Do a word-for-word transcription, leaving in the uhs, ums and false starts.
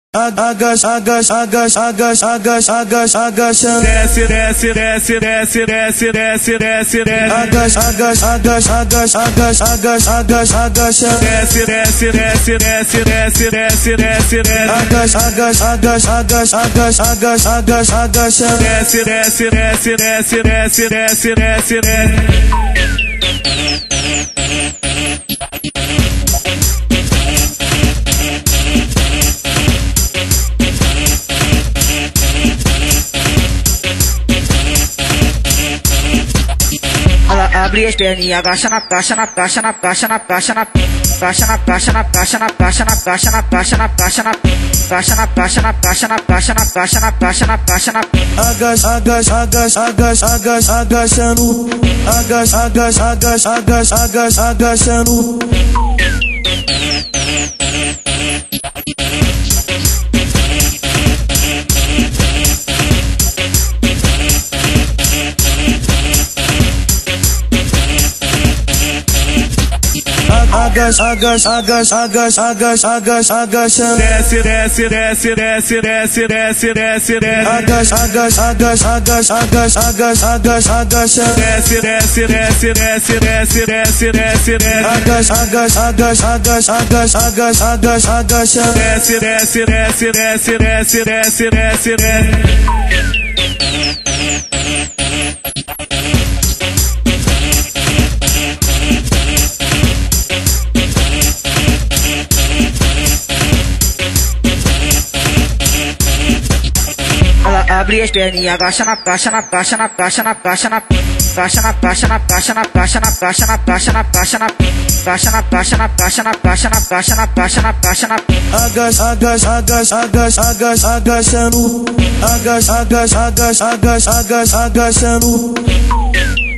Agacha, agacha, agacha, agacha, agacha, agacha, agachando. Desce, desce, desce, desce, desce, desce, desce, desce. Agacha, agacha, agacha, agacha, agacha, agacha, agacha, agachando. Desce, desce, desce, desce, desce, desce, desce, desce. Agacha, agacha, agacha, agacha, agacha, agacha, agacha, agachando. Desce, desce, desce, desce, desce, desce, desce, desce. Ela abre as perninhas, agacha na caixa, na caixa, na caixa, na caixa, na caixa, na caixa, na caixa, na caixa, na caixa, na caixa, na caixa, na caixa, na caixa, na caixa, na caixa, na caixa, na caixa, na caixa, na agacha, agacha, agacha, agacha, agacha, agachando. Agacha, agacha, agacha, agacha, agacha, agachando. Agacha, agacha, agacha, agacha, agacha, agacha, agachando. Desce, desce, desce, desce, desce, desce, desce, desce. Agacha, agacha, agacha, agacha, agacha, agacha, agacha, agachando. Desce, desce, desce, desce, desce, desce, desce, desce. Agacha, agacha, agacha, agacha, agacha, agacha, agacha, agachando. Desce, desce, desce, desce, desce, desce, desce, desce. Ela abre as perninhas, agacha na caixa, na caixa, na caixa, na caixa, na caixa, na caixa, na caixa, na caixa, na caixa, na caixa, na caixa, na caixa, na caixa, na caixa, na caixa, na caixa, na caixa, na caixa, na agacha, agacha, agacha, agacha, agacha, agachando. Agacha, agacha, agacha, agacha, agacha, agachando.